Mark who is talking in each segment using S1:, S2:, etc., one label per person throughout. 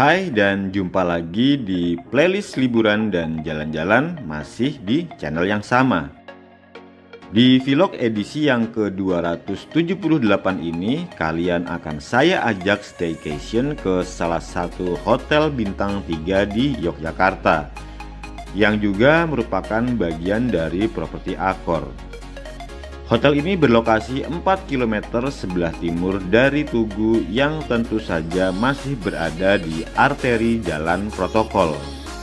S1: Hai dan jumpa lagi di playlist liburan dan jalan-jalan masih di channel yang sama. Di vlog edisi yang ke-278 ini kalian akan saya ajak staycation ke salah satu hotel bintang 3 di Yogyakarta yang juga merupakan bagian dari properti Accor. Hotel ini berlokasi 4 km sebelah timur dari Tugu yang tentu saja masih berada di arteri jalan protokol.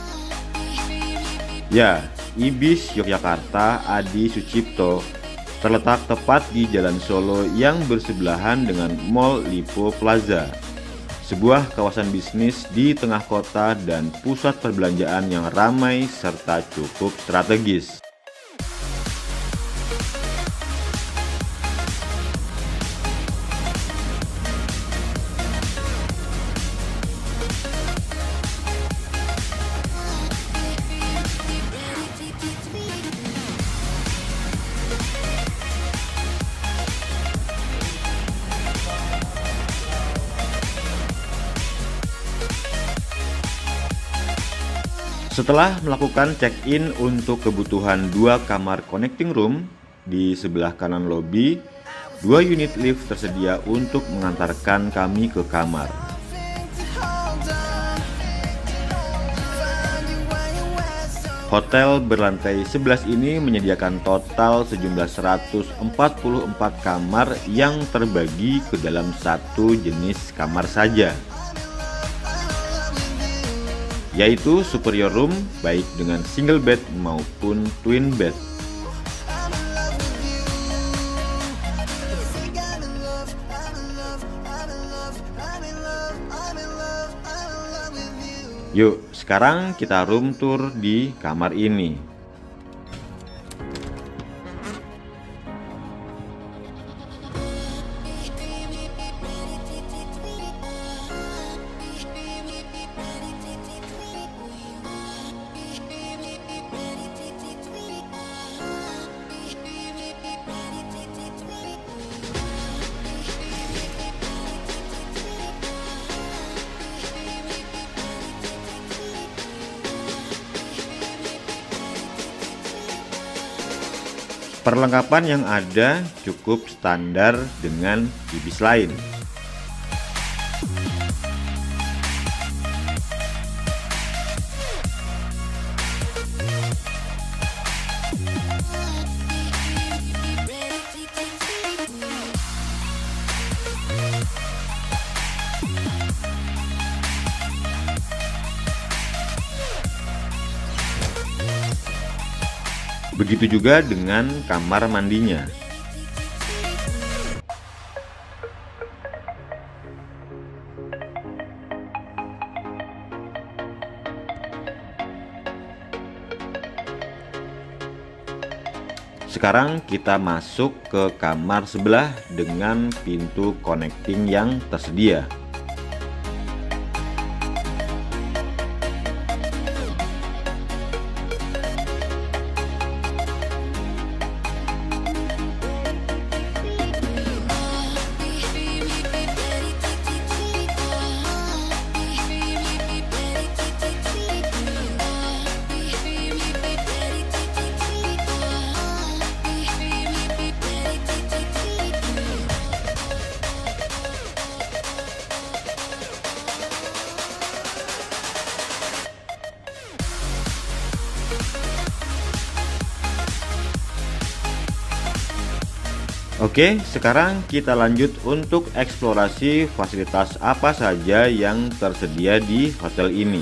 S1: Ya, Ibis Yogyakarta Adi Sucipto terletak tepat di Jalan Solo yang bersebelahan dengan Mall Lipo Plaza, sebuah kawasan bisnis di tengah kota dan pusat perbelanjaan yang ramai serta cukup strategis. Setelah melakukan check-in untuk kebutuhan 2 kamar connecting room, di sebelah kanan lobi, 2 unit lift tersedia untuk mengantarkan kami ke kamar. Hotel berlantai 11 ini menyediakan total sejumlah 144 kamar yang terbagi ke dalam satu jenis kamar saja, yaitu superior room baik dengan single bed maupun twin bed. Yuk, sekarang kita room tour di kamar ini. Perlengkapan yang ada cukup standar dengan Ibis lain. Begitu juga dengan kamar mandinya. Sekarang kita masuk ke kamar sebelah dengan pintu connecting yang tersedia. Oke, sekarang kita lanjut untuk eksplorasi fasilitas apa saja yang tersedia di hotel ini.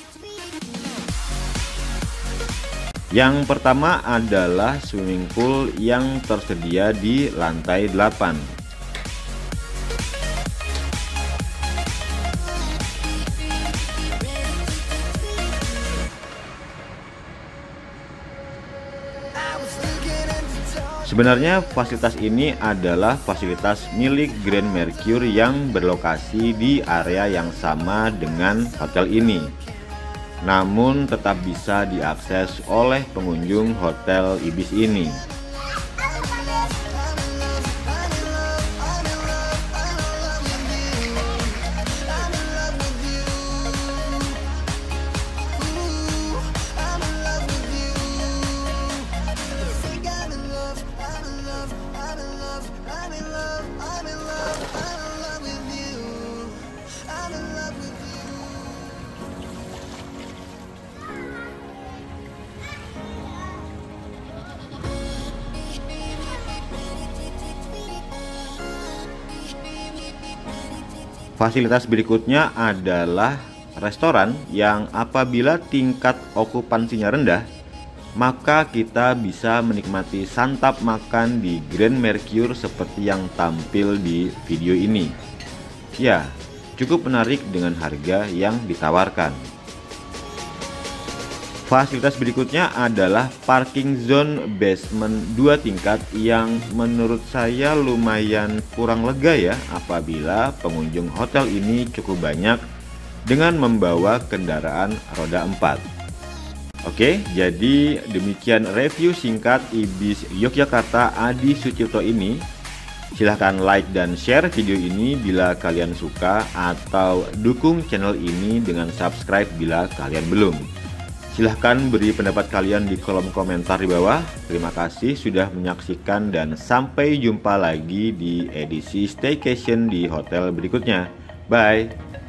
S1: Yang pertama adalah swimming pool yang tersedia di lantai 8. Sebenarnya fasilitas ini adalah fasilitas milik Grand Mercure yang berlokasi di area yang sama dengan hotel ini, namun tetap bisa diakses oleh pengunjung hotel Ibis ini. Fasilitas berikutnya adalah restoran yang apabila tingkat okupansinya rendah, maka kita bisa menikmati santap makan di Grand Mercure seperti yang tampil di video ini. Ya, cukup menarik dengan harga yang ditawarkan. Fasilitas berikutnya adalah parking zone basement 2 tingkat yang menurut saya lumayan kurang lega ya apabila pengunjung hotel ini cukup banyak dengan membawa kendaraan roda 4. Oke, jadi demikian review singkat Ibis Yogyakarta Adi Sucipto ini. Silahkan like dan share video ini bila kalian suka, atau dukung channel ini dengan subscribe bila kalian belum. Silahkan beri pendapat kalian di kolom komentar di bawah. Terima kasih sudah menyaksikan dan sampai jumpa lagi di edisi staycation di hotel berikutnya. Bye!